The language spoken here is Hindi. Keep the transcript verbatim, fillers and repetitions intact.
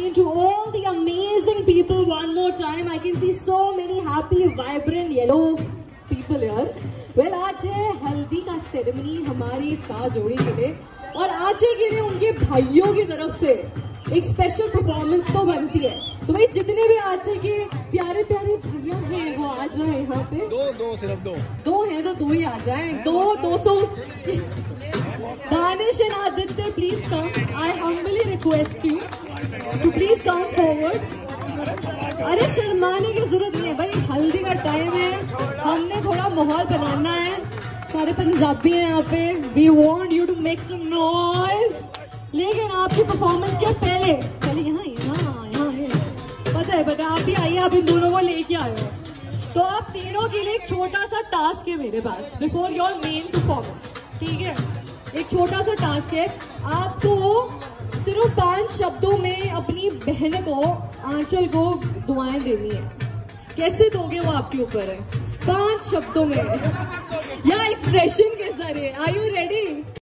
morning to all the amazing people one more time. I can see so many happy, vibrant, yellow people here. Well, आज है हल्दी का सेरेमनी हमारी स्टार जोड़ी के लिए और आज के लिए उनके भाइयों की तरफ से एक स्पेशल परफॉर्मेंस तो बनती है। तो भाई जितने भी आज के प्यारे प्यारे भैया हैं वो आ जाए यहाँ पे। दो दो सिर्फ दो दो हैं तो दो ही आ जाए। दो दो सौ Danish and Aditya please come. I humbly request you to please come forward. अरे शर्माने की जरूरत नहीं है भाई, हल्दी का टाइम है, हमने थोड़ा माहौल बनाना है। सारे पंजाबी हैं यहाँ पे। We want you to make some noise. लेकिन आपकी परफॉर्मेंस के पहले पहले यहाँ यहाँ यहाँ है, पता है पता है आप भी आइए, आप इन दोनों को लेके आए हो। तो आप तीनों के लिए एक छोटा सा टास्क है मेरे पास बिफोर योर मेन परफॉर्मेंस। ठीक है, एक छोटा सा टास्क है। आपको सिर्फ पांच शब्दों में अपनी बहन को, आंचल को दुआएं देनी है। कैसे दोगे वो आपके ऊपर है, पांच शब्दों में या एक्सप्रेशन के जरिए। Are you ready?